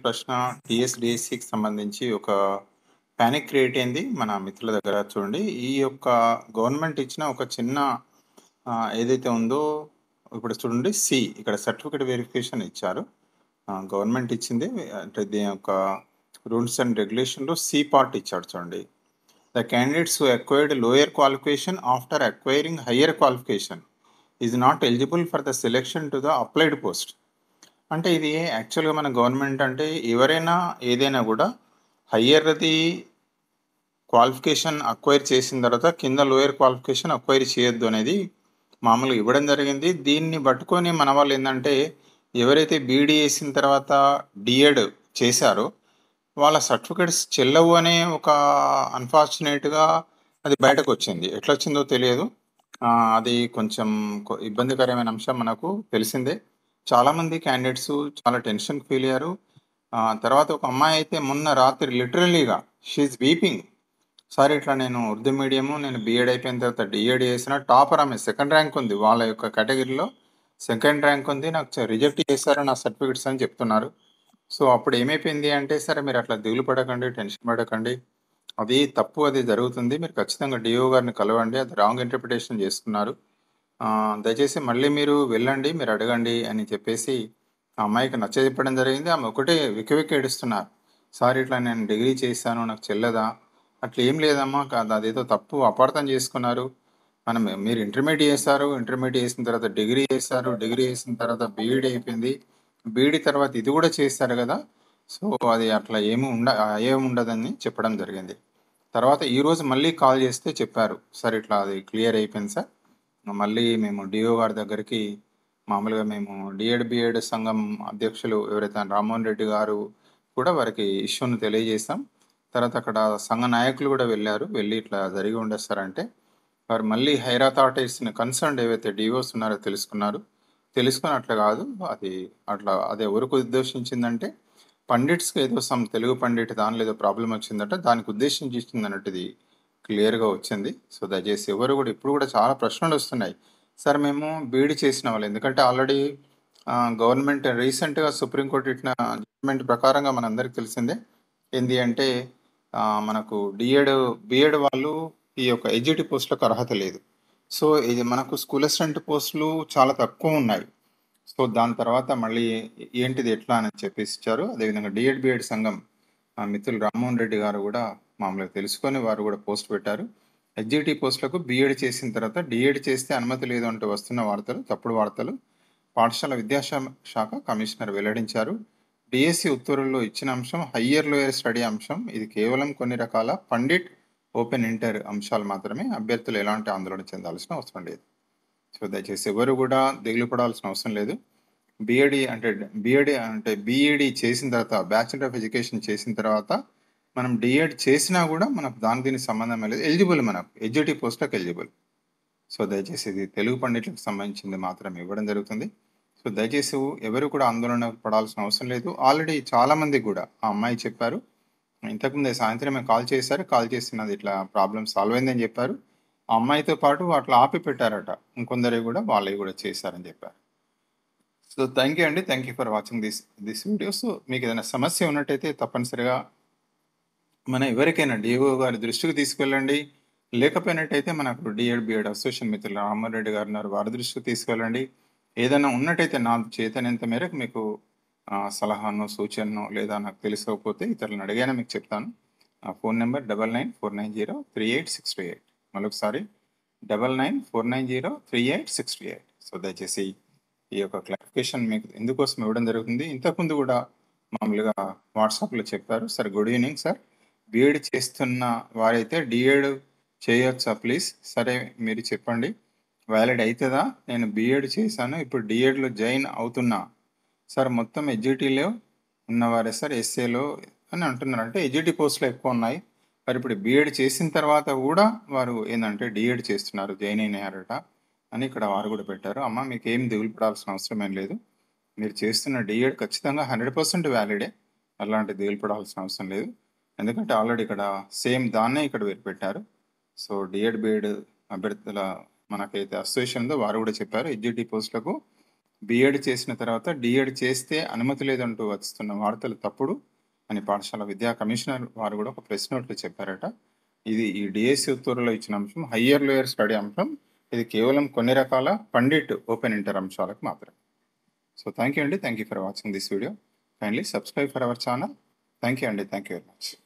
ప్రశ్న టీఎస్‌డిఎస్సికి సంబంధించి ఒక పానిక్ క్రియేట్ అయింది మన మిత్రుల దగ్గర చూడండి. ఈ యొక్క గవర్నమెంట్ ఇచ్చిన ఒక చిన్న ఏదైతే ఉందో ఇప్పుడు చూడండి ఇక్కడ సర్టిఫికేట్ వెరిఫికేషన్ ఇచ్చారు. గవర్నమెంట్ ఇచ్చింది అంటే దీని యొక్క రూల్స్ అండ్ రెగ్యులేషన్‌లో పార్ట్ ఇచ్చాడు చూడండి. The candidates who acquired lower qualification after acquiring higher qualification is not eligible for the selection to the applied post. అంటే ఇది యాక్చువల్‌గా మన గవర్నమెంట్ అంటే ఎవరైనా ఏదైనా కూడా హయ్యర్‌ది క్వాలిఫికేషన్ అక్వైర్ చేసిన తర్వాత కింద లోయర్ క్వాలిఫికేషన్ అక్వైర్ చేయొద్దు అనేది మామూలుగా ఇవ్వడం జరిగింది. దీన్ని పట్టుకొని మన వాళ్ళు ఏందంటే ఎవరైతే బీఈడీ చేసిన తర్వాత డీఎడ్ చేశారో వాళ్ళ సర్టిఫికేట్స్ చెల్లవు అనే ఒక అన్‌ఫార్చునేట్‌గా అది బయటకొచ్చింది. ఎట్లొచ్చిందో తెలియదు. అది కొంచెం ఇబ్బందికరమైన అంశం మనకు తెలిసిందే. చాలామంది క్యాండిడేట్స్ చాలా టెన్షన్‌కి ఫీల్ అయ్యారు. తర్వాత ఒక అమ్మాయి అయితే మొన్న రాత్రి లిటరల్లీగా షీ ఈజ్ వీపింగ్. సార్ ఇట్లా నేను ఉర్దూ మీడియము నేను బీఎడ్ అయిపోయిన తర్వాత డీఎడ్ చేసిన టాపర్ ఆమె సెకండ్ ర్యాంక్ ఉంది. వాళ్ళ యొక్క కేటగిరీలో సెకండ్ ర్యాంక్ ఉంది. నాకు రిజెక్ట్ చేశారు నా సర్టిఫికేట్స్ అని చెప్తున్నారు. సో అప్పుడు ఏమైపోయింది అంటే, సరే మీరు అట్లా దిగులు పడకండి, టెన్షన్ పడకండి. అది తప్పు, అది జరుగుతుంది. మీరు ఖచ్చితంగా డిఓ గారిని కలవండి. అది రాంగ్ ఇంటర్ప్రిటేషన్ చేసుకున్నారు. దయచేసి మళ్ళీ మీరు వెళ్ళండి, మీరు అడగండి అని చెప్పేసి ఆ అమ్మాయికి నచ్చజెప్పడం జరిగింది. ఆమె ఒకటే విక్కి ఏడుస్తున్నారు. సార్ ఇట్లా నేను డిగ్రీ చేశాను, నాకు చెల్లదా? అట్లా ఏం లేదమ్మా, కాదు అదేదో తప్పు అపార్థం చేసుకున్నారు. మీరు ఇంటర్మీడియట్ చేశారు, ఇంటర్మీడియట్ చేసిన తర్వాత డిగ్రీ చేశారు, డిగ్రీ చేసిన తర్వాత బీఈడీ అయిపోయింది, బీఈడీ తర్వాత ఇది కూడా చేశారు కదా. సో అది అట్లా ఏముండదని చెప్పడం జరిగింది. తర్వాత ఈరోజు మళ్ళీ కాల్ చేస్తే చెప్పారు, సార్ ఇట్లా అది క్లియర్ అయిపోయింది సార్, మళ్ళీ మేము డిఓ గారి దగ్గరికి మామూలుగా మేము డిఎడ్ బిఎడ్ సంఘం అధ్యక్షులు ఎవరైతే రామ్మోహన్ రెడ్డి గారు కూడా వారికి ఇష్యూను తెలియజేశాం. తర్వాత అక్కడ సంఘ నాయకులు కూడా వెళ్ళి ఇట్లా జరిగి ఉండేస్తారంటే వారు మళ్ళీ హైర్ అథారిటీస్ని కన్సర్న్ ఏవైతే డిఓస్ ఉన్నారో తెలుసుకొని అట్లా కాదు, అది ఎవరికి ఉద్దేశించిందంటే పండిట్స్కి ఏదో తెలుగు పండిట్ దానిలో ఏదో ప్రాబ్లం వచ్చిందంటే దానికి ఉద్దేశించి ఇచ్చింది అన్నట్టుది క్లియర్గా వచ్చింది. సో దయచేసి ఎవరు కూడా ఇప్పుడు కూడా చాలా ప్రశ్నలు వస్తున్నాయి, సార్ మేము బీఈడీ చేసిన వాళ్ళు, ఎందుకంటే ఆల్రెడీ గవర్నమెంట్ రీసెంట్గా సుప్రీంకోర్టు ఇచ్చిన జడ్జిమెంట్ ప్రకారంగా మనందరికీ తెలిసిందే ఏంటి అంటే మనకు బిఎడ్ వాళ్ళు ఈ యొక్క ఎడ్జిటి పోస్టులకు అర్హత లేదు. సో ఇది మనకు స్కూల్ అసిస్టెంట్ పోస్టులు చాలా తక్కువ ఉన్నాయి. సో దాని తర్వాత మళ్ళీ ఏంటిది ఎట్లా అని చెప్పేసి ఇచ్చారు. అదేవిధంగా డిఎడ్ బిఎడ్ సంఘం మిత్రులు రామ్మోహన్ రెడ్డి గారు కూడా మామూలుగా తెలుసుకొని వారు కూడా పోస్ట్ పెట్టారు. ఎడ్జిటి పోస్టులకు బీఎడ్ చేసిన తర్వాత డిఎడ్ చేస్తే అనుమతి లేదు అంటూ వస్తున్న వార్తలు తప్పుడు వార్తలు పాఠశాల విద్యాశాఖ కమిషనర్ వెల్లడించారు. డిఎస్సి ఉత్తర్వుల్లో ఇచ్చిన అంశం హయ్యర్ లోయర్ స్టడీ అంశం. ఇది కేవలం కొన్ని రకాల పండిట్ ఓపెన్ ఇంటర్ అంశాలు మాత్రమే. అభ్యర్థులు ఎలాంటి ఆందోళన చెందాల్సిన అవసరం లేదు. సో దయచేసి ఎవరు కూడా దిగులు పడాల్సిన అవసరం లేదు. బీఈడీ చేసిన తర్వాత బ్యాచిలర్ ఆఫ్ ఎడ్యుకేషన్ చేసిన తర్వాత మనం డిఎడ్ చేసినా కూడా మనకు దీనికి సంబంధం లేదు, ఎలిజిబుల్, మనకు ఎడ్జిటి పోస్టులకు ఎలిజిబుల్. సో దయచేసి ఇది తెలుగు పండిట్లకు సంబంధించింది మాత్రం ఇవ్వడం జరుగుతుంది. సో దయచేసి ఎవరు కూడా ఆందోళన పడాల్సిన అవసరం లేదు. ఆల్రెడీ చాలామంది కూడా ఆ అమ్మాయి చెప్పారు, ఇంతకుముందే సాయంత్రమే కాల్ చేసినది ఇట్లా ప్రాబ్లం సాల్వ్ అయిందని చెప్పారు. ఆ అమ్మాయితో పాటు అట్లా ఆపి పెట్టారట, ఇంకొందరు కూడా వాళ్ళవి కూడా చేశారని చెప్పారు. సో థ్యాంక్ యూ అండి, thank you for watching this video. So మీకు ఏదైనా సమస్య ఉన్నట్టయితే తప్పనిసరిగా ఎవరికైనా డిఓ గారి దృష్టికి తీసుకెళ్ళండి. లేకపోయినట్టయితే మనకు డిఎడ్ బిఎడ్ అసోసియేషన్ మిత్రులు రామ్మోహన్ రెడ్డి గారు ఉన్నారు, వారి దృష్టికి తీసుకెళ్ళండి. ఏదైనా ఉన్నట్టయితే నా చేతనంత మేరకు మీకు సలహానో సూచనో లేదా నాకు తెలిసకపోతే ఇతరులను అడిగానే మీకు చెప్తాను. Phone number 9949038628. మరొకసారి 9949038628. సో దయచేసి ఈ యొక్క క్లారిఫికేషన్ మీకు ఎందుకోసం ఇవ్వడం జరుగుతుంది. ఇంతకుముందు కూడా మామూలుగా వాట్సాప్లో చెప్పారు, sir good evening sir, BEd చేస్తున్న వారైతే డిఎడ్ చేయొచ్చా ప్లీజ్, సరే మీరు చెప్పండి వ్యాలిడ్ అవుతుందా, నేను బీఎడ్ చేశాను ఇప్పుడు డిఎడ్లో జాయిన్ అవుతున్నా సార్, మొత్తం ఎడ్జిటీలో ఉన్నవారే సార్ ఎస్ఏలో అని అంటున్నారు. అంటే ఎడ్జిటీ పోస్టులు ఎక్కువ ఉన్నాయి, మరి ఇప్పుడు బీఎడ్ చేసిన తర్వాత కూడా వారు ఏంటంటే డిఎడ్ చేస్తున్నారు, జాయిన్ అయినారట అని ఇక్కడ వారు కూడా పెట్టారు. అమ్మ మీకు ఏం దిగులు పడాల్సిన అవసరం ఏం లేదు, మీరు చేస్తున్న డిఎడ్ ఖచ్చితంగా 100% వ్యాలిడే, అలాంటి దిగులు పడాల్సిన అవసరం లేదు. ఎందుకంటే ఆల్రెడీ ఇక్కడ సేమ్ దాన్నే ఇక్కడ పెట్టారు. సో డిఎడ్ బిఎడ్ అభ్యర్థుల మనకైతే అసోసియేషన్ ఉందో వారు కూడా చెప్పారు ఎడ్జిటి పోస్టులకు బీఎడ్ చేసిన తర్వాత డీఎడ్ చేస్తే అనుమతి లేదంటూ వస్తున్న వార్తలు తప్పుడు అని పాఠశాల విద్యా కమిషనర్ వారు కూడా ఒక ప్రెస్ నోట్లో చెప్పారట. ఇది ఈ డిఎస్సి ఉత్తర్వులో ఇచ్చిన అంశం హయ్యర్ లోయర్ స్టడీ అంశం. ఇది కేవలం కొన్ని రకాల పండిట్ ఓపెన్ ఇంటర్ అంశాలకు మాత్రమే. సో థ్యాంక్ యూ అండి. Thank you for watching this video. Kindly subscribe for our channel. Thank you అండి. Thank you very much.